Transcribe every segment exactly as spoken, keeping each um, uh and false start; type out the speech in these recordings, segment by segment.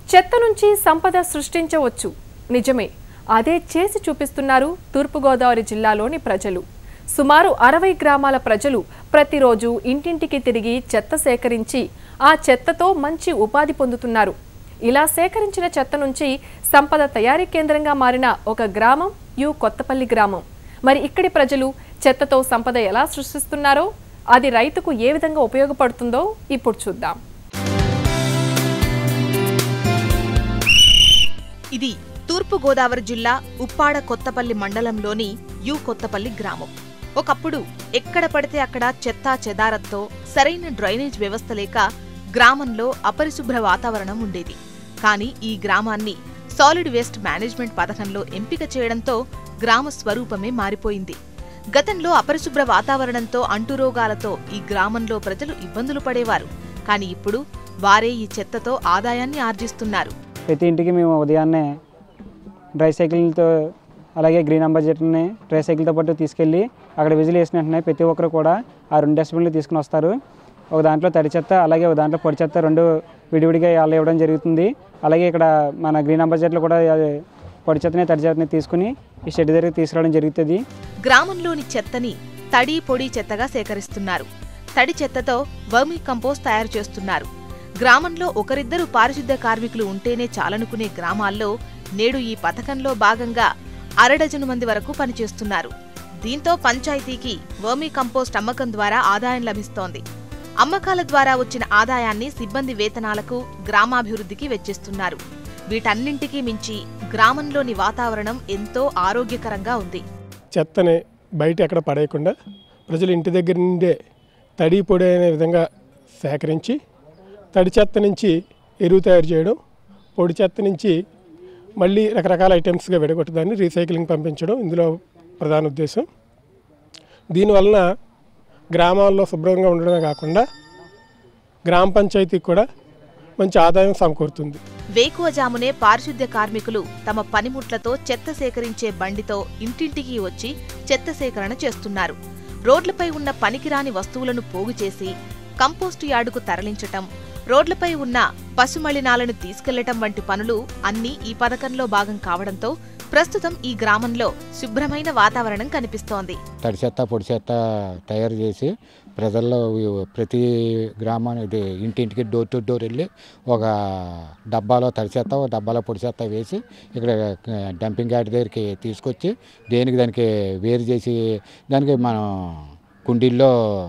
చెత్త నుంచి సంపద సృష్టించవచ్చు. నిజమే, అదే చేసి చూపిస్తున్నారు తూర్పుగోదావరి జిల్లాలోని ప్రజలు. సుమారు అరవై గ్రామాల ప్రజలు ప్రతిరోజు ఇంటింటికి తిరిగి చెత్త సేకరించి ఆ చెత్తతో మంచి ఉపాధి పొందుతున్నారు. ఇలా సేకరించిన చెత్త నుంచి సంపద తయారీ కేంద్రంగా మారిన ఒక గ్రామం యు కొత్తపల్లి గ్రామం. మరి ఇక్కడి ప్రజలు చెత్తతో సంపద ఎలా సృష్టిస్తున్నారో, అది రైతుకు ఏ విధంగా ఉపయోగపడుతుందో ఇప్పుడు చూద్దాం. ఇది తూర్పు గోదావరి జిల్లా ఉప్పాడ కొత్తపల్లి మండలంలోని యు కొత్తపల్లి గ్రామం. ఒకప్పుడు ఎక్కడ పడితే అక్కడ చెత్తా చెదారంతో సరైన డ్రైనేజ్ వ్యవస్థ లేక గ్రామంలో అపరిశుభ్ర వాతావరణం ఉండేది. కానీ ఈ గ్రామాన్ని సాలిడ్ వేస్ట్ మేనేజ్మెంట్ పథకంలో ఎంపిక చేయడంతో గ్రామ స్వరూపమే మారిపోయింది. గతంలో అపరిశుభ్ర వాతావరణంతో అంటురోగాలతో ఈ గ్రామంలో ప్రజలు ఇబ్బందులు పడేవారు. కానీ ఇప్పుడు వారే ఈ చెత్తతో ఆదాయాన్ని ఆర్జిస్తున్నారు. ప్రతి ఇంటికి మేము ఉదయాన్నే డ్రై సైకిల్తో అలాగే గ్రీన్ అంబాసిడర్ని డ్రై సైకిల్తో పాటు తీసుకెళ్ళి అక్కడ విజిల్ వేసిన వెంటనే ప్రతి ఒక్కరు కూడా ఆ రెండు డస్ట్బిన్లు తీసుకుని వస్తారు. ఒక దాంట్లో తడి చెత్త అలాగే ఒక దాంట్లో పొడి చెత్త రెండు విడివిడిగా వాళ్ళు ఇవ్వడం జరుగుతుంది. అలాగే ఇక్కడ మన గ్రీన్ అంబాసిడర్లు కూడా పొడి చెత్తని తడి చెత్తని తీసుకుని ఈ షెడ్ దగ్గరికి తీసుకురావడం జరుగుతుంది. గ్రామంలోని చెత్తని తడి పొడి చెత్తగా సేకరిస్తున్నారు. తడి చెత్తతో వర్మీ కంపోస్ట్ తయారు చేస్తున్నారు. గ్రామంలో ఒకరిద్దరు పారిశుద్ధ్య కార్మికులు ఉంటేనే చాలనుకునే గ్రామాల్లో నేడు ఈ పథకంలో భాగంగా అరడజను మంది వరకు పనిచేస్తున్నారు. దీంతో పంచాయతీకి వర్మీ కంపోస్ట్ అమ్మకం ద్వారా ఆదాయం లభిస్తోంది. అమ్మకాల ద్వారా వచ్చిన ఆదాయాన్ని సిబ్బంది వేతనాలకు, గ్రామాభివృద్ధికి వెచ్చిస్తున్నారు. వీటన్నింటికీ మించి గ్రామంలోని వాతావరణం ఎంతో ఆరోగ్యకరంగా ఉంది. చెత్తని బయట ఎక్కడ పడేయకుండా ప్రజలు ఇంటి దగ్గర నుండే తడి పొడి అనే విధంగా సేకరించి తడి చెత్త నుంచి ఎరువు తయారు చేయడం, పొడి చెత్త నుంచి మళ్ళీ రకరకాల ఐటమ్స్గా విడగొట్టడాన్ని రీసైక్లింగ్ పంపించడం ఇందులో ప్రధాన ఉద్దేశం. దీనివలన గ్రామాల్లో శుభ్రంగా ఉండడమే కాకుండా గ్రామ పంచాయతీకి కూడా మంచి ఆదాయం సమకూరుతుంది. వేకువజామునే పారిశుద్ధ్య కార్మికులు తమ పనిముట్లతో చెత్త సేకరించే బండితో ఇంటింటికి వచ్చి చెత్త సేకరణ చేస్తున్నారు. రోడ్లపై ఉన్న పనికిరాని వస్తువులను పోగు చేసి కంపోస్టు యార్డుకు తరలించటం, రోడ్లపై ఉన్న పశుమళినాలను తీసుకెళ్లటం వంటి పనులు అన్నీ ఈ పథకంలో భాగం కావడంతో ప్రస్తుతం ఈ గ్రామంలో శుభ్రమైన వాతావరణం కనిపిస్తోంది. తడి చెత్త పొడి చెత్త తయారు చేసి ప్రజల్లో ప్రతి గ్రామానికి ఇంటింటికి డోర్ టు డోర్ వెళ్ళి ఒక డబ్బాలో తడి చెత్త ఒక డబ్బాలో పొడి చెత్త వేసి ఇక్కడ డంపింగ్ యార్డ్ దగ్గరికి తీసుకొచ్చి దేనికి దానికి వేరు చేసి దానికి మనం కుండీల్లో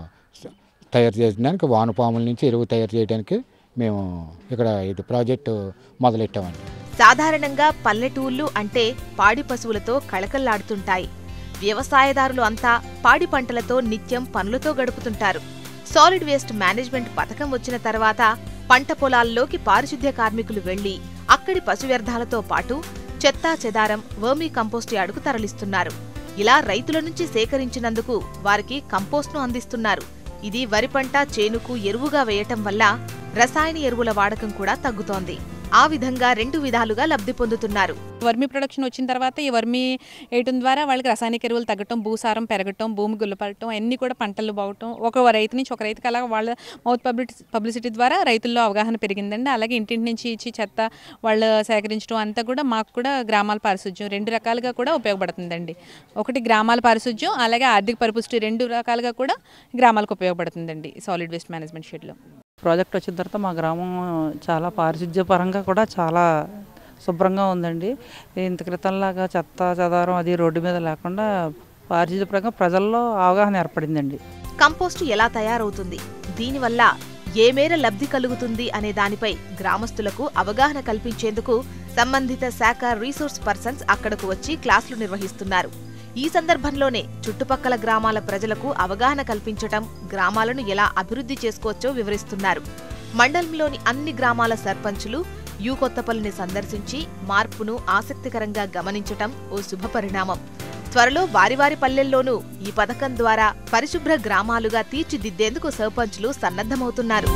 తయారు చేయడానికి వానపాముల నుంచి ఎరువు తయారు చేయడానికి మేము ఇక్కడ ఇది ప్రాజెక్టు మొదలెట్టామండి. సాధారణంగా పల్లెటూళ్ళు అంటే పాడి పశువులతో కళకళ్లాడుతుంటాయి. వ్యవసాయదారులు అంతా పాడి పంటలతో నిత్యం పనులతో గడుపుతుంటారు. సాలిడ్ వేస్ట్ మేనేజ్మెంట్ పథకం వచ్చిన తర్వాత పంట పొలాల్లోకి పారిశుద్ధ్య కార్మికులు వెళ్లి అక్కడి పశు వ్యర్థాలతో పాటు చెత్తా చెదారం వర్మీ కంపోస్ట్ యార్డుకు తరలిస్తున్నారు. ఇలా రైతుల నుంచి సేకరించినందుకు వారికి కంపోస్ట్ను అందిస్తున్నారు. ఇది వరి పంట చేనుకు ఎరువుగా వేయటం వల్ల రసాయన ఎరువుల వాడకం కూడా తగ్గుతోంది. ఆ విధంగా రెండు విధాలుగా లబ్ధి పొందుతున్నారు. వర్మీ ప్రొడక్షన్ వచ్చిన తర్వాత ఈ వర్మీ వేయటం ద్వారా వాళ్ళకి రసాయనిక ఎరువులు తగ్గటం, భూసారం పెరగటం, భూమి గుల్లపడటం, అన్నీ కూడా పంటలు బాగటం, ఒక రైతు నుంచి ఒక రైతుకి అలాగా వాళ్ళ మౌత్ పబ్లిసి పబ్లిసిటీ ద్వారా రైతుల్లో అవగాహన పెరిగిందండి. అలాగే ఇంటింటి నుంచి ఇచ్చి చెత్త వాళ్ళు సేకరించడం అంతా కూడా మాకు కూడా గ్రామాల పారిశుధ్యం రెండు రకాలుగా కూడా ఉపయోగపడుతుందండి. ఒకటి గ్రామాల పారిశుధ్యం, అలాగే ఆర్థిక పరిపుష్టి రెండు రకాలుగా కూడా గ్రామాలకు ఉపయోగపడుతుందండి సాలిడ్ వేస్ట్ మేనేజ్మెంట్ షెడ్లో. ప్రాజెక్ట్ వచ్చిన తర్వాత మా గ్రామం చాలా పారిశుధ్య పరంగా కూడా చాలా శుభ్రంగా ఉందండి. ఇంత క్రితంలాగా చెత్త చెదారం అది రోడ్డు మీద లేకుండా పారిశుధ్య పరంగా ప్రజల్లో అవగాహన ఏర్పడిందండి. కంపోస్టు ఎలా తయారవుతుంది, దీనివల్ల ఏ మేర లబ్ధి కలుగుతుంది అనే దానిపై గ్రామస్తులకు అవగాహన కల్పించేందుకు సంబంధిత శాఖ రీసోర్స్ పర్సన్స్ అక్కడకు వచ్చి క్లాసులు నిర్వహిస్తున్నారు. ఈ సందర్భంలోనే చుట్టుపక్కల గ్రామాల ప్రజలకు అవగాహన కల్పించటం, గ్రామాలను ఎలా అభివృద్ధి చేసుకోవచ్చో వివరిస్తున్నారు. మండలంలోని అన్ని గ్రామాల సర్పంచులు యు కొత్తపల్లిని సందర్శించి మార్పును ఆసక్తికరంగా గమనించటం ఓ శుభపరిణామం. త్వరలో వారి వారి పల్లెల్లోనూ ఈ పథకం ద్వారా పరిశుభ్ర గ్రామాలుగా తీర్చిదిద్దేందుకు సర్పంచులు సన్నద్ధమవుతున్నారు.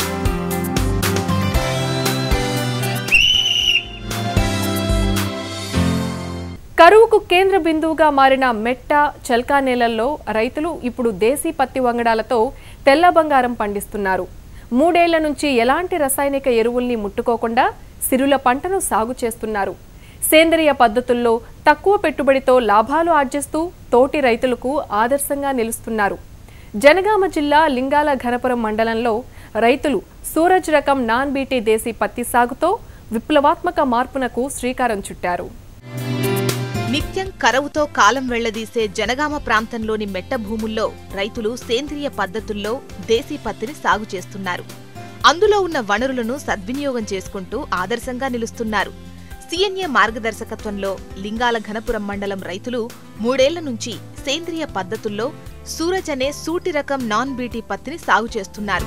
కరువుకు కేంద్ర బిందువుగా మారిన మెట్ట చల్కా నేలల్లో రైతులు ఇప్పుడు దేశీ పత్తి వంగడాలతో తెల్ల బంగారం పండిస్తున్నారు. మూడేళ్ల నుంచి ఎలాంటి రసాయనిక ఎరువుల్ని ముట్టుకోకుండా సిరుల పంటను సాగు చేస్తున్నారు. సేంద్రియ పద్ధతుల్లో తక్కువ పెట్టుబడితో లాభాలు ఆర్జిస్తూ తోటి రైతులకు ఆదర్శంగా నిలుస్తున్నారు. జనగామ జిల్లా లింగాల ఘనపురం మండలంలో రైతులు సూరజ్ రకం నాన్ బీటీ దేశీ పత్తి సాగుతో విప్లవాత్మక మార్పునకు శ్రీకారం చుట్టారు. నిత్యం కరవుతో కాలం వెళ్లదీసే జనగామ ప్రాంతంలోని మెట్ట భూముల్లో రైతులు సేంద్రియ పద్ధతుల్లో దేశీ పత్తిని సాగు చేస్తున్నారు. అందులో ఉన్న వనరులను సద్వినియోగం చేసుకుంటూ ఆదర్శంగా నిలుస్తున్నారు. సీఎన్ఏ మార్గదర్శకత్వంలో లింగాల ఘనపురం మండలం రైతులు మూడేళ్ల నుంచి సేంద్రియ పద్ధతుల్లో సూరజ్ అనే సూటి రకం నాన్ బీటీ పత్తిని సాగు చేస్తున్నారు.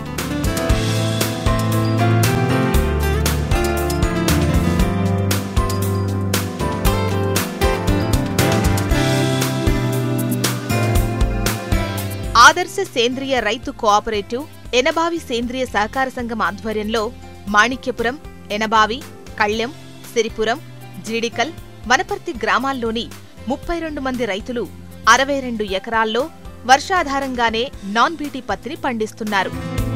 ఆదర్శ సేంద్రియ రైతు కోఆపరేటివ్ ఎనబావి సేంద్రియ సహకార సంఘం ఆధ్వర్యంలో మాణిక్యపురం, ఎనబావి, కళ్యం, సిరిపురం, జీడికల్, వనపర్తి గ్రామాల్లోని ముప్పై రెండు మంది రైతులు అరవై రెండు ఎకరాల్లో వర్షాధారంగానే నాన్ బీటీ పత్తిని పండిస్తున్నారు.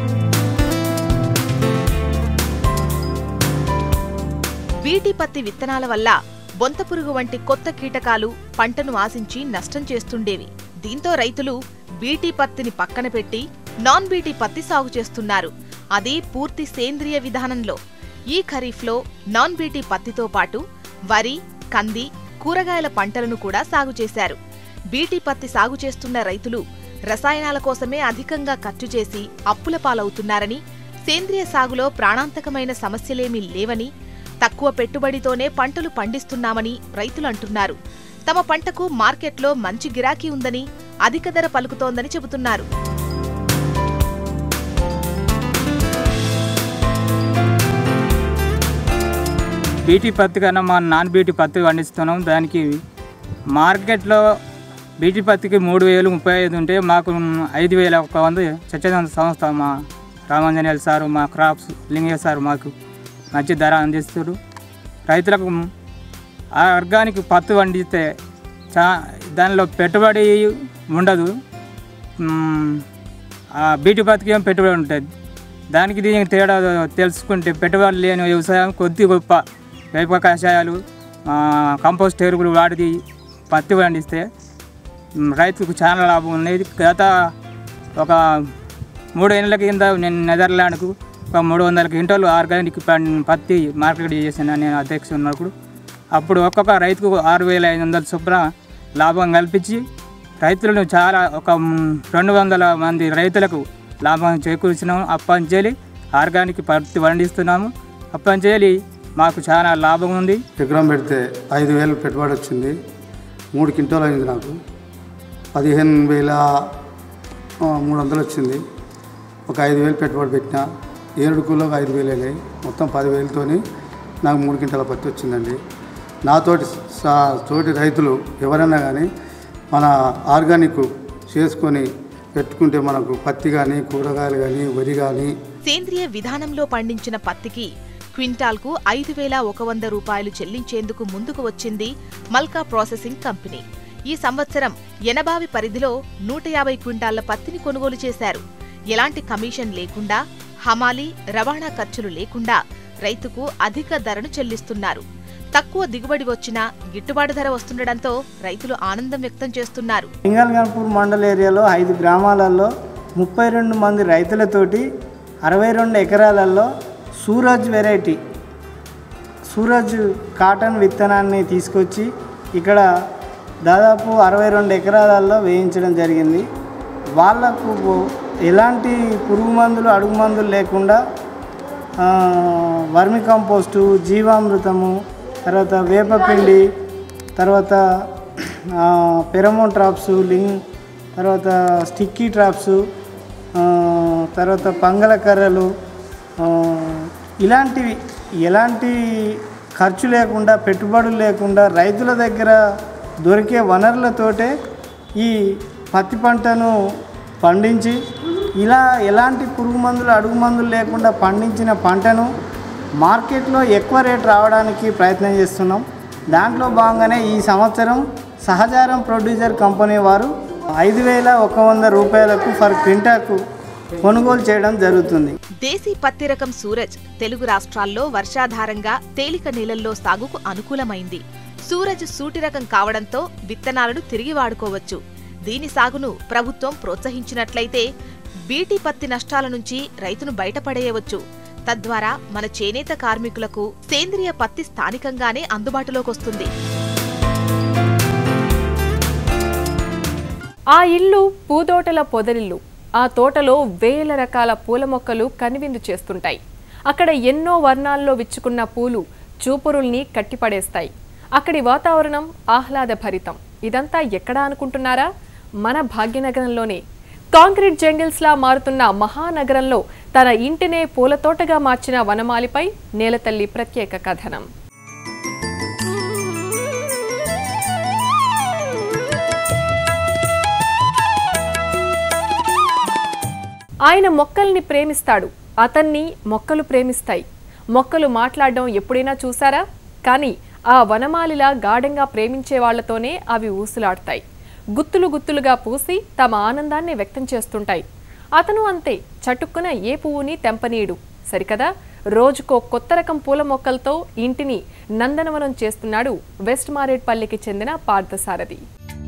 బీటీ పత్తి విత్తనాల వల్ల బొంతపురుగు వంటి కొత్త కీటకాలు పంటను ఆశించి నష్టం చేస్తుండేవి. దీంతో రైతులు బీటీ పత్తిని పక్కన పెట్టి నాన్ బీటీ పత్తి సాగు చేస్తున్నారు. అది పూర్తి సేంద్రియ విధానంలో. ఈ ఖరీఫ్లో నాన్ బీటీ పత్తితో పాటు వరి, కంది, కూరగాయల పంటలను కూడా సాగు చేశారు. బీటీ పత్తి సాగు చేస్తున్న రైతులు రసాయనాల కోసమే అధికంగా ఖర్చు చేసి అప్పుల పాలవుతున్నారని, సేంద్రియ సాగులో ప్రాణాంతకమైన సమస్యలేమీ లేవని, తక్కువ పెట్టుబడితోనే పంటలు పండిస్తున్నామని రైతులు అంటున్నారు. తమ పంటకు మార్కెట్లో మంచి గిరాకీ ఉందని, అధిక ధర పలుకుతోందని చెబుతున్నారు. బీటీ పత్తి కన్నా మా నాన్ బీటీ పత్తి పండిస్తున్నాం. దానికి మార్కెట్లో బీటీ పత్తికి మూడు వేలు ముప్పై ఐదు ఉంటే మాకు ఐదు వేల ఒక వంద స్వచ్ఛంద సంస్థ మా రామాంజనేయులు సారు, మా క్రాప్స్ లింగయ్య సారు మాకు మంచి ధర అందిస్తారు. రైతులకు ఆర్గానిక్ పత్తి పండిస్తే చా దానిలో పెట్టుబడి ఉండదు. బీటీ పత్తికి ఏం పెట్టుబడి ఉంటుంది. దానికి దీనికి తేడా తెలుసుకుంటే పెట్టుబడి లేని వ్యవసాయం కొద్ది గొప్ప వేప కషాయాలు, కంపోస్ట్ ఎరువులు వాడి పత్తి పండిస్తే రైతుకు చాలా లాభం ఉన్నది. గత ఒక మూడేళ్ళ కింద నేను నెదర్లాండ్కు ఒక మూడు వందల క్వింటాలు ఆర్గానిక్ పత్తి మార్కెట్ చేశాను నేను అధ్యక్షుడు ఉన్నప్పుడు. అప్పుడు ఒక్కొక్క రైతుకు ఆరు వేల ఐదు వందల చొప్పున లాభం కల్పించి రైతులను చాలా ఒక రెండు వందల మంది రైతులకు లాభం చేకూర్చినాము. అప్పంచేలి ఆర్గానిక్ పత్తి పండిస్తున్నాము. అప్పంచేలి మాకు చాలా లాభం ఉంది. ఎకరం పెడితే ఐదు వేలు పెట్టుబడి వచ్చింది. మూడు క్వింటాలు అయింది. నాకు పదిహేను వేల మూడు వందలు వచ్చింది. ఒక ఐదు వేలు పెట్టుబడి పెట్టిన ఏడు కూలో ఐదు వేలు అయినాయి. మొత్తం పదివేలతో నాకు మూడు క్వింటాల పత్తి వచ్చిందండి. నాతోటి తోటి రైతులు ఎవరైనా కానీ మన ఆర్గానిక్ చేసుకొని పెట్టుకుంటే మనకు పత్తి కానీ, కూరగాయలు కానీ, వరి కానీ. సేంద్రియ విధానంలో పండించిన పత్తికి క్వింటాల్కు ఐదు వేల ఒక వంద రూపాయలు చెల్లించేందుకు ముందుకు వచ్చింది మల్కా ప్రాసెసింగ్ కంపెనీ. ఈ సంవత్సరం ఎనబావి పరిధిలో నూట యాభై క్వింటాళ్ల పత్తిని కొనుగోలు చేశారు. ఎలాంటి కమిషన్ లేకుండా, హమాలీ, రవాణా ఖర్చులు లేకుండా రైతుకు అధిక ధరను చెల్లిస్తున్నారు. తక్కువ దిగుబడి వచ్చినా గిట్టుబాటు ధర వస్తుండటంతో రైతులు ఆనందం వ్యక్తం చేస్తున్నారు. లింగాలగన్పూర్ మండల ఏరియాలో ఐదు గ్రామాలలో ముప్పై రెండు మంది రైతులతోటి అరవై రెండు ఎకరాలలో సూరజ్ వెరైటీ సూరజ్ కాటన్ విత్తనాన్ని తీసుకొచ్చి ఇక్కడ దాదాపు అరవై రెండు ఎకరాలలో వేయించడం జరిగింది. వాళ్లకు ఎలాంటి పురుగు మందులు, అడుగు మందులు లేకుండా వర్మి కంపోస్టు, జీవామృతము, తర్వాత వేపపిండి, తర్వాత పెరమోన్ ట్రాప్స్, లింగ్, తర్వాత స్టిక్కీ ట్రాప్స్, తర్వాత పంగల కర్రలు, ఇలాంటివి ఎలాంటి ఖర్చు లేకుండా, పెట్టుబడులు లేకుండా రైతుల దగ్గర దొరికే వనరులతోటే ఈ పత్తి పంటను పండించి, ఇలా ఎలాంటి పురుగు మందులు, అడుగు మందులు లేకుండా పండించిన పంటను మార్కెట్లో ఎక్కువ రేటు రావడానికి ప్రయత్నం చేస్తున్నాం. దాంట్లో భాగంగానే ఈ సంవత్సరం సహజారం ప్రొడ్యూసర్ కంపెనీ వారు ఐదు వేల ఒక వంద రూపాయలకు ఫర్ క్వింటాకు కొనుగోలు చేయడం జరుగుతుంది. దేశీ పత్తి రకం సూరజ్ తెలుగు రాష్ట్రాల్లో వర్షాధారంగా తేలిక నీళ్లలో సాగుకు అనుకూలమైంది. సూరజ్ సూటి రకం కావడంతో విత్తనాలను తిరిగి వాడుకోవచ్చు. దీని సాగును ప్రభుత్వం ప్రోత్సహించినట్లయితే బీటీ పత్తి నష్టాల నుంచి రైతును బయటపడేయవచ్చు. తద్వారా మన చేనేత కార్మికులకు సేంద్రియ పత్తి స్థానికంగానే అందుబాటులోకొస్తుంది. ఆ ఇల్లు పూదోటల పొదరిల్లు. ఆ తోటలో వేల రకాల పూల మొక్కలు కనువిందు చేస్తుంటాయి. అక్కడ ఎన్నో వర్ణాల్లో విచ్చుకున్న పూలు చూపురుల్ని కట్టిపడేస్తాయి. అక్కడి వాతావరణం ఆహ్లాదభరితం. ఇదంతా ఎక్కడా అనుకుంటున్నారా? మన భాగ్యనగరంలోనే. కాంక్రీట్ జంగిల్స్లా మారుతున్న మహానగరంలో తన ఇంటినే పూలతోటగా మార్చిన వనమాలిపై నేలతల్లి ప్రత్యేక కథనం. ఆయన మొక్కల్ని ప్రేమిస్తాడు, అతన్ని మొక్కలు ప్రేమిస్తాయి. మొక్కలు మాట్లాడడం ఎప్పుడైనా చూసారా? కానీ ఆ వనమాలిలా గాఢంగా ప్రేమించే వాళ్లతోనే అవి ఊసులాడతాయి. గుత్తులు గుత్తులుగా పూసి తమ ఆనందాన్ని వ్యక్తం చేస్తుంటాయి. అతను అంతే, చటుక్కున ఏ పువ్వుని తెంపనీయుడు. సరికదా, రోజుకో కొత్త రకం పూల మొక్కలతో ఇంటిని నందనవనం చేస్తున్నాడు వెస్ట్ మారేడ్పల్లికి చెందిన పార్థసారథి.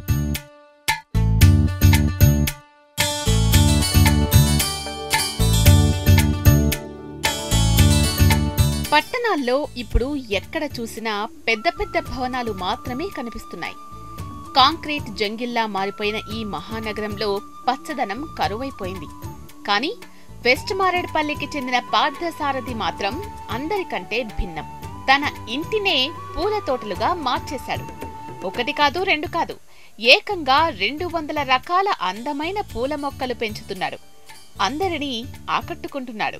పట్టణాల్లో ఇప్పుడు ఎక్కడ చూసినా పెద్ద పెద్ద భవనాలు మాత్రమే కనిపిస్తున్నాయి. కాంక్రీట్ జంగిల్లా మారిపోయిన ఈ మహానగరంలో పచ్చదనం కరువైపోయింది. కానీ వెస్ట్ మారేడ్పల్లికి చెందిన పార్థసారథి మాత్రం అందరికంటే భిన్నం. తన ఇంటినే పూల తోటలుగా మార్చేశాడు. ఒకటి కాదు, రెండు కాదు, ఏకంగా రెండు వందల రకాల అందమైన పూల మొక్కలు పెంచుతున్నాడు. అందరినీ ఆకట్టుకుంటున్నాడు.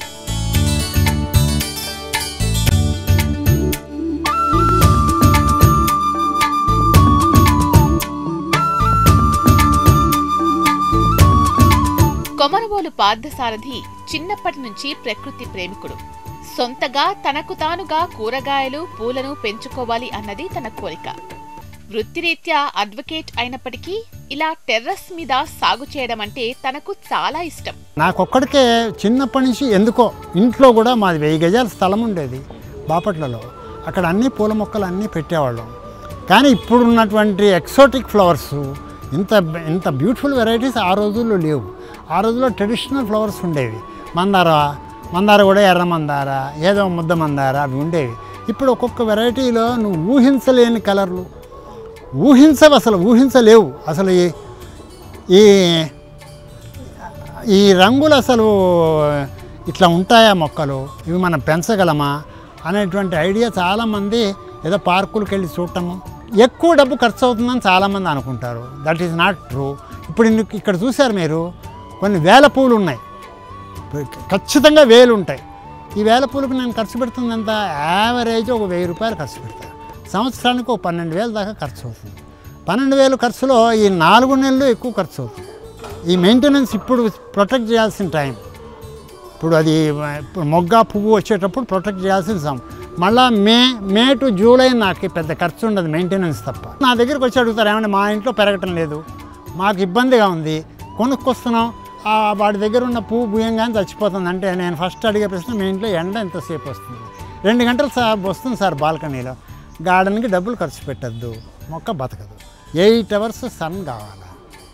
కొమరవోలు పార్థసారథి చిన్నప్పటి నుంచి ప్రకృతి ప్రేమికుడు. సొంతగా తనకు తానుగా కూరగాయలు పూలను పెంచుకోవాలి అన్నది తన కోరిక. వృత్తిరీత్యా అడ్వకేట్ అయినప్పటికీ ఇలా టెర్రస్ మీద సాగు చేయడం అంటే తనకు చాలా ఇష్టం. నాకొక్కడికే చిన్నప్పటి నుంచి ఎందుకో ఇంట్లో కూడా మాది వెయ్యి గజాల స్థలం ఉండేది బాపట్లలో. అక్కడ అన్ని పూల మొక్కలు అన్నీ పెట్టేవాళ్ళం. కానీ ఇప్పుడున్నటువంటి ఎక్సోటిక్ ఫ్లవర్స్, ఇంత ఇంత బ్యూటిఫుల్ వెరైటీస్ ఆ రోజుల్లో లేవు. ఆ రోజుల్లో ట్రెడిషనల్ ఫ్లవర్స్ ఉండేవి. మందార మందార కూడా ఎర్ర మందార, ఏదో ముద్ద మందార అవి ఉండేవి. ఇప్పుడు ఒక్కొక్క వెరైటీలో నువ్వు ఊహించలేని కలర్లు, ఊహించవు, అసలు ఊహించలేవు. అసలు ఈ ఈ రంగులు అసలు ఇట్లా ఉంటాయా మొక్కలు, ఇవి మనం పెంచగలమా అనేటువంటి ఐడియా చాలామంది ఏదో పార్కులకు వెళ్ళి చూడటము. ఎక్కువ డబ్బు ఖర్చు అవుతుందని చాలామంది అనుకుంటారు. That is not true. ఇప్పుడు ఇక్కడ చూశారు మీరు, కొన్ని వేల పూలు ఉన్నాయి, ఖచ్చితంగా వేలు ఉంటాయి. ఈ వేల పూలకు నేను ఖర్చు పెడుతుందంత యావరేజ్ ఒక వెయ్యి రూపాయలు ఖర్చు పెడతాను. సంవత్సరానికి ఒక పన్నెండు వేలు దాకా ఖర్చు అవుతుంది. పన్నెండు వేలు ఖర్చులో ఈ నాలుగు నెలలు ఎక్కువ ఖర్చు అవుతుంది. ఈ మెయింటెనెన్స్ ఇప్పుడు ప్రొటెక్ట్ చేయాల్సిన టైం. ఇప్పుడు అది ఇప్పుడు మొగ్గ పువ్వు వచ్చేటప్పుడు ప్రొటెక్ట్ చేయాల్సిన సమయం. మళ్ళీ మే మే టు జూలై నాకు పెద్ద ఖర్చు ఉండదు, మెయింటెనెన్స్ తప్ప. నా దగ్గరికి వచ్చి అడుగుతారు, ఏమంటే మా ఇంట్లో పెరగటం లేదు, మాకు ఇబ్బందిగా ఉంది, కొనుక్కొస్తున్నాం, వాడి దగ్గర ఉన్న పువ్వు భూయంగానే చచ్చిపోతుంది అంటే నేను ఫస్ట్ అడిగే ప్రశ్న, మీ ఇంట్లో ఎండ ఎంతసేపు వస్తుంది? రెండు గంటలు సార్ వస్తుంది సార్ బాల్కనీలో. గార్డెన్కి డబ్బులు ఖర్చు పెట్టద్దు, మొక్క బతకదు. ఎయిట్ అవర్స్ సన్ కావాలా,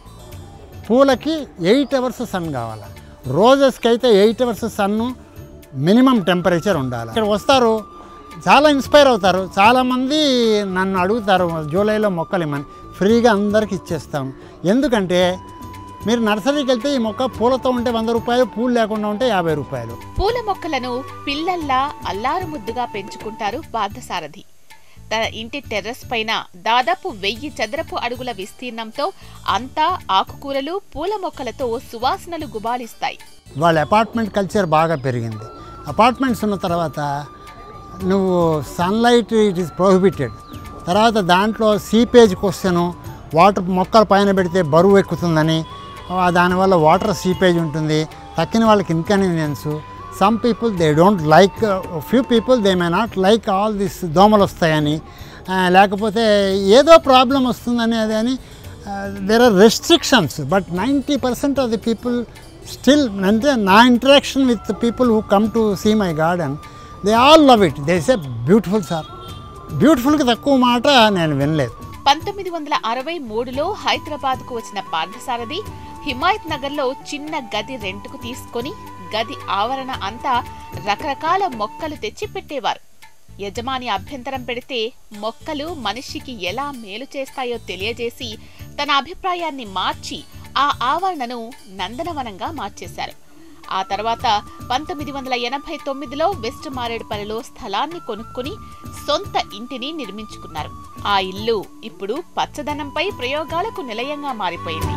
పూలకి ఎయిట్ అవర్స్ సన్ కావాలా, రోజెస్కి అయితే ఎయిట్ అవర్స్ సన్ను మినిమం టెంపరేచర్ ఉండాలి. ఇక్కడ వస్తారు, చాలా ఇన్స్పైర్ అవుతారు. చాలామంది నన్ను అడుగుతారు జూలైలో మొక్కలు ఇమ్మని. ఫ్రీగా అందరికి ఇచ్చేస్తాం. ఎందుకంటే మీరు నర్సరీకి వెళ్తే ఈ మొక్క పూలతో ఉంటే వంద రూపాయలు, పూలు లేకుండా ఉంటే యాభై రూపాయలు. పూల మొక్కలను పిల్లల్లా అల్లారు ముద్దుగా పెంచుకుంటారు పార్థసారథి. తన ఇంటి టెర్రస్ పైన దాదాపు వెయ్యి చదరపు అడుగుల విస్తీర్ణంతో అంతా ఆకుకూరలు, పూల మొక్కలతో సువాసనలు గుబాళిస్తాయి. వాళ్ళ అపార్ట్మెంట్ కల్చర్ బాగా పెరిగింది. అపార్ట్మెంట్స్ ఉన్న తర్వాత నువ్వు సన్లైట్ ఇట్ ఈస్ ప్రొహిబిటెడ్. తర్వాత దాంట్లో సీపేజ్ క్వశ్చను, వాటర్ మొక్కల పైన పెడితే బరువు ఎక్కుతుందని, దానివల్ల వాటర్ సీపేజ్ ఉంటుంది, తక్కిన వాళ్ళకి inconvenience. Some people they don't like, few people they may not like all this, దోమలు వస్తాయని, లేకపోతే ఏదో ప్రాబ్లం వస్తుందని, అది అని there are restrictions. But ninety percent of the people still అంటే నా interaction with people who come to see my garden, they all love it. They say beautiful sir. బ్యూటిఫుల్కి తక్కువ మాట నేను వినలేదు. పంతొమ్మిది వందల అరవై మూడులో హైదరాబాద్కు వచ్చిన పార్థసారథి హిమాయత్ నగర్లో చిన్న గది రెంట్కు తీసుకొని గది ఆవరణ అంతా రకరకాల మొక్కలు తెచ్చి పెట్టేవారు. యజమాని అభ్యంతరం పెడితే మొక్కలు మనిషికి ఎలా మేలు చేస్తాయో తెలియజేసి తన అభిప్రాయాన్ని మార్చి ఆ ఆవరణను నందనవనంగా మార్చేశారు. ఆ తర్వాత పంతొమ్మిది వందల ఎనభై తొమ్మిదిలో వెస్ట్ మారేడుపల్లిలో స్థలాన్ని కొనుక్కుని సొంత ఇంటిని నిర్మించుకున్నారు. ఆ ఇల్లు ఇప్పుడు పచ్చదనంపై ప్రయోగాలకు నిలయంగా మారిపోయింది.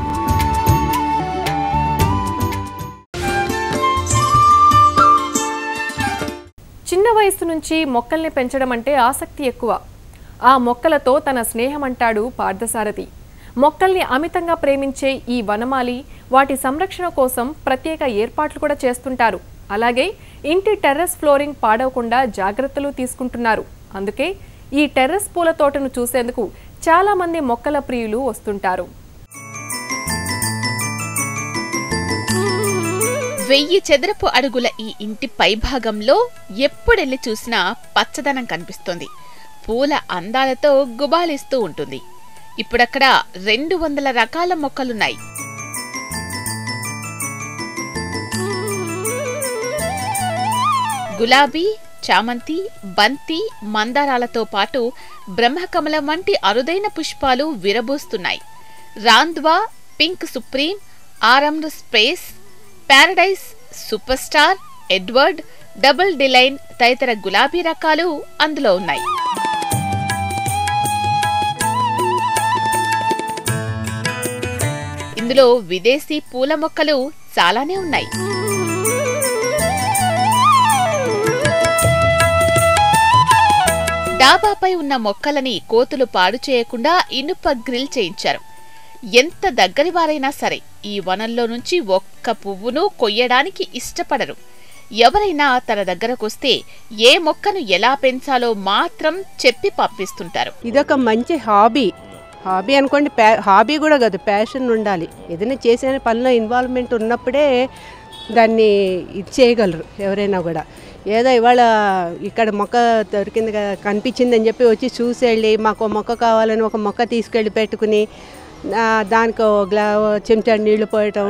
చిన్న వయసు నుంచి మొక్కల్ని పెంచడం అంటే ఆసక్తి ఎక్కువ. ఆ మొక్కలతో తన స్నేహం అంటాడు పార్థసారథి. మొక్కల్ని అమితంగా ప్రేమించే ఈ వనమాలి వాటి సంరక్షణ కోసం ప్రత్యేక ఏర్పాట్లు కూడా చేస్తుంటారు. అలాగే ఇంటి టెర్రస్ ఫ్లోరింగ్ పాడవకుండా జాగ్రత్తలు తీసుకుంటున్నారు. అందుకే ఈ టెర్రస్ పూల తోటను చూసేందుకు చాలా మంది మొక్కల ప్రియులు వస్తుంటారు. వెయ్యి చదరపు అడుగుల ఈ ఇంటి పైభాగంలో ఎప్పుడెళ్ళి చూసినా పచ్చదనం కనిపిస్తోంది. పూల అందాలతో గుబాలిస్తూ ఉంటుంది. ఇప్పుడక్కడ రెండు వందల రకాల మొక్కలున్నాయి. గులాబీ, చామంతి, బంతి, మందారాలతో పాటు బ్రహ్మకమలం వంటి అరుదైన పుష్పాలు విరబూస్తున్నాయి. రాంద్వా, పింక్ సుప్రీం, ఆరండ్ స్పేస్, paradise, super star, Edward, double delight తదితర గులాబీ రకాలు అందులో ఉన్నాయి. ఇందులో విదేశీ పూల మొక్కలు చాలానే ఉన్నాయి. డాబాపై ఉన్న మొక్కలని కోతులు పాడు చేయకుండా ఇనుప గ్రిల్ చేయించారు. ఎంత దగ్గరి వారైనా సరే ఈ వనంలో నుంచి ఒక్క పువ్వును కొయ్యడానికి ఇష్టపడరు. ఎవరైనా తన దగ్గరకొస్తే ఏ మొక్కను ఎలా పెంచాలో మాత్రం చెప్పి పంపిస్తుంటారు. ఇదొక మంచి హాబీ. హాబీ అనుకోండి, హాబీ కూడా కాదు, ప్యాషన్ ఉండాలి. ఏదైనా చేసే పనిలో ఇన్వాల్వ్మెంట్ ఉన్నప్పుడే దాన్ని ఇది చేయగలరు ఎవరైనా కూడా. ఏదో ఇవాళ ఇక్కడ మొక్క దొరికింది కనిపించిందని చెప్పి వచ్చి చూసి వెళ్ళి మాకు మొక్క కావాలని ఒక మొక్క తీసుకెళ్ళి పెట్టుకుని దానికి గ్లా చెంచా నీళ్లు పోయటం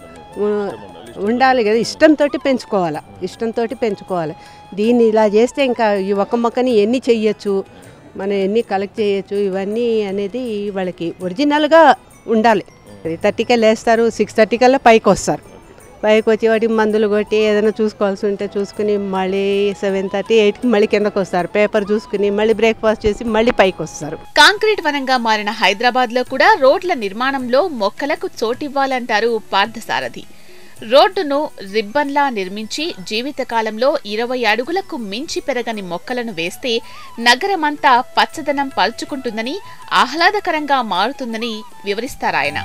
ఉండాలి కదా. ఇష్టంతో పెంచుకోవాలి, ఇష్టంతో పెంచుకోవాలి. దీన్ని ఇలా చేస్తే ఇంకా ఈ ఒక్క మొక్కని ఎన్ని చెయ్యొచ్చు, మనం ఎన్ని కలెక్ట్ చేయొచ్చు, ఇవన్నీ అనేది వాళ్ళకి ఒరిజినల్గా ఉండాలి. త్రీ థర్టీకే లేస్తారు, సిక్స్ థర్టీ కల్లా పైకి వస్తారు. పైకి వచ్చి వాటికి మందులు కొట్టి ఏదైనా చూసుకోవాల్సి ఉంటే చూసుకుని మళ్ళీ సెవెన్ థర్టీ ఎయిట్కి మళ్ళీ కిందకు వస్తారు. పేపర్ చూసుకుని మళ్ళీ బ్రేక్ఫాస్ట్ చేసి మళ్ళీ పైకి వస్తారు. కాంక్రీట్ వనంగా మారిన హైదరాబాద్ లో కూడా రోడ్ల నిర్మాణంలో మొక్కలకు చోటివ్వాలంటారు పార్థసారథి. రోడ్డును రిబ్బన్లా నిర్మించి జీవితకాలంలో ఇరవై అడుగులకు మించి పెరగని మొక్కలను వేస్తే నగరమంతా పచ్చదనం పల్చుకుంటుందని, ఆహ్లాదకరంగా మారుతుందని వివరిస్తారాయన.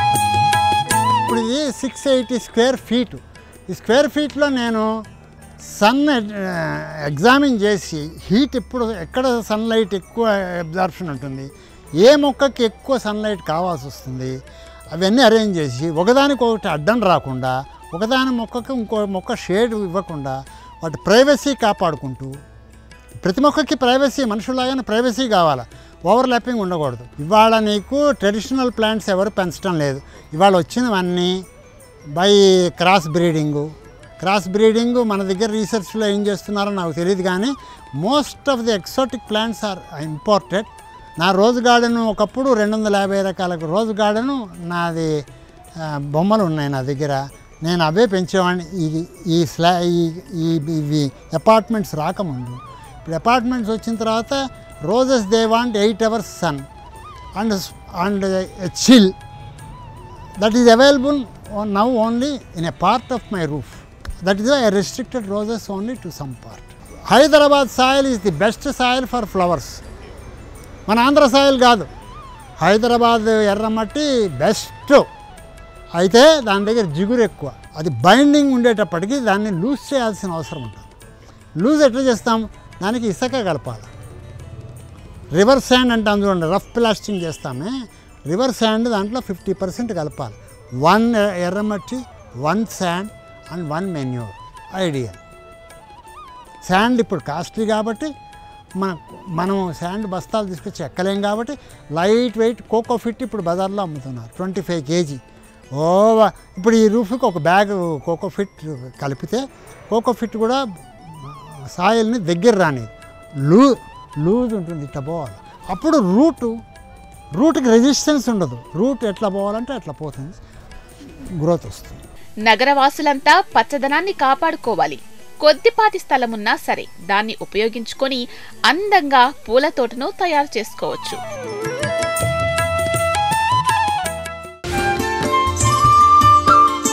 ఇప్పుడు ఇది సిక్స్ ఎయిటీ స్క్వేర్ ఫీట్. ఈ స్క్వేర్ ఫీట్లో నేను సన్ ఎగ్జామిన్ చేసి హీట్ ఇప్పుడు ఎక్కడ సన్లైట్ ఎక్కువ అబ్జార్ప్షన్ ఉంటుంది, ఏ మొక్కకి ఎక్కువ సన్లైట్ కావాల్సి వస్తుంది, అవన్నీ అరేంజ్ చేసి ఒకదానికి ఒకటి అడ్డం రాకుండా, ఒకదాని మొక్కకి ఇంకో మొక్క షేడ్ ఇవ్వకుండా వాటి ప్రైవసీ కాపాడుకుంటూ, ప్రతి మొక్కకి ప్రైవసీ మనుషులాగానే ప్రైవసీ కావాలి, ఓవర్లాపింగ్ ఉండకూడదు. ఇవాళ నీకు ట్రెడిషనల్ ప్లాంట్స్ ఎవరు పెంచడం లేదు. ఇవాళ వచ్చినవన్నీ by cross breeding. Cross breeding మన దగ్గర రీసెర్చ్లో ఏం చేస్తున్నారో నాకు తెలియదు, కానీ most of the exotic plants are imported. నా రోజ్ గార్డెను ఒకప్పుడు రెండు వందల యాభై రకాల రోజ్ గార్డెను నాది బొమ్మలు ఉన్నాయి నా దగ్గర. నేను అవే పెంచేవాడిని. ఇది ఈ స్లా ఈ ఇవి అపార్ట్మెంట్స్ రాకముందు. ఇప్పుడు అపార్ట్మెంట్స్ వచ్చిన తర్వాత roses they want eight hours sun and and chill. That is available now only in a part of my roof. That is I restricted roses only to some part. Hyderabad soil is the best soil for flowers. మన Andhra soil కాదు, హైదరాబాద్ ఎర్రమట్టి best. అయితే దాని దగ్గర జిగురు ఎక్కువ, అది binding ఉండేటప్పటికీ దాన్ని లూజ్ చేయాల్సిన అవసరం ఉంటుంది. లూజ్ ఎట్లా చేస్తాం, దానికి ఇసుక కలపాలి. రివర్ శాండ్ అంటే అందులో రఫ్ ప్లాస్టింగ్ చేస్తామే, రివర్ శాండ్ దాంట్లో ఫిఫ్టీ పర్సెంట్ కలపాలి. వన్ ఎర్రమట్టి one sand and one manure ideal. Sand ఇప్పుడు కాస్ట్లీ కాబట్టి మన మనం శాండ్ బస్తాలు తీసుకొచ్చి ఎక్కలేం కాబట్టి లైట్ వెయిట్ కోకోఫిట్ ఇప్పుడు బజార్లో అమ్ముతున్నారు ట్వంటీ ఫైవ్ కేజీ. ఓ ఇప్పుడు ఈ రూఫ్కి ఒక బ్యాగ్ కోకోఫిట్ కలిపితే కోకోఫిట్ కూడా సాయిల్ని దగ్గర రానిది, లూ లూజ్ ఉంటుంది, ఇట్లా పోవాలి. అప్పుడు రూటు రూట్కి రెసిస్టెన్స్ ఉండదు, రూట్ ఎట్లా పోవాలంటే అట్లా పోతుంది, గ్రోత్ వస్తుంది. నగరవాసులంతా పచ్చదనాన్ని కాపాడుకోవాలి. కొద్దిపాటి స్థలమున్నా సరే దాన్ని ఉపయోగించుకొని అందంగా పూల తోటను తయారు చేసుకోవచ్చు.